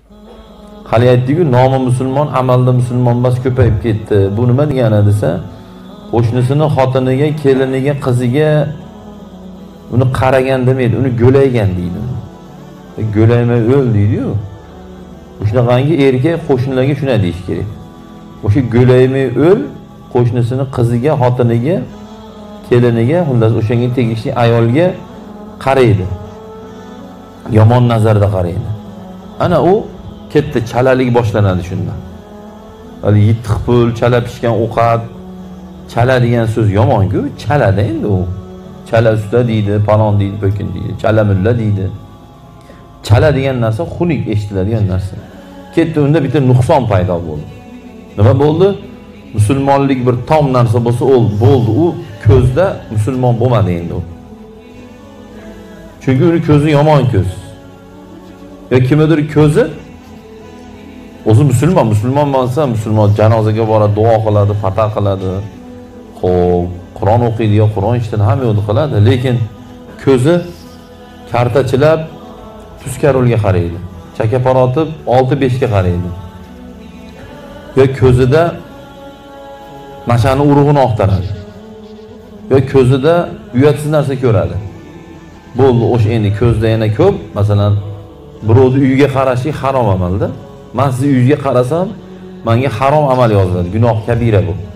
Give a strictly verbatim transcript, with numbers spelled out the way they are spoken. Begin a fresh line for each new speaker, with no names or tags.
Hali aytdik-ku, nomi musulmon, amalda musulmon emas, ko'payib ketdi. Bu nima degani desa, qo'shnisini xotiniga, keliniga, qiziga uni qaragan demaydi, uni go'laygan deydi. Go'laymay o'l deydi-yu. Shunaqangi erkak qo'shnilarga shuna deyish kerak. O'sha go'laymay o'l qo'shnisini qiziga, xotiniga, keliniga, xullas o'shanga tegishli ayolga qaraydi. Yomon nazarda qaraydi. Ana u katta chalalik boshlanadi shunda. Hali yittiq pul, chala pishgan ovqat, chala degan so'z yomon-ku, chalada endi u. Chala usta deydi, palon deydi, po'kin deydi, chala mulla deydi. Chala degan narsa xunuk eshitiladigan narsa. Ketdi unda bitta nuqson paydo bo'ldi. Nima bo'ldi? Musulmonlik bir tom narsa bo'lsa, ol bo'ldi. U ko'zda musulmon bo'lmadi endi u. Chunki uni ko'zi yomon ko'z. Ya kimdir ko'zi o'zi musulmon, musulmon bo'lsa, musulmon janozaga boradi, duo qiladi, fatah qiladi. Xo'p, Qur'on o'qiydi, yo Qur'on eshitadi, hamma yo'lda qiladi, lekin ko'zi kartachilab tuskarulga qaraydi. Chakaparotib olti besh ga qaraydi. Yo ko'zida mashani urug'ini oqtaradi. Yo ko'zida uyatsiz narsa ko'radi. Bo'ldi, o'sha endi ko'zda yana ko'p, masalan, birovning uyiga qarashlik harom amalda. Men siz uyingizga qarasam, menga harom amal yoziladi, gunoh kabira bu.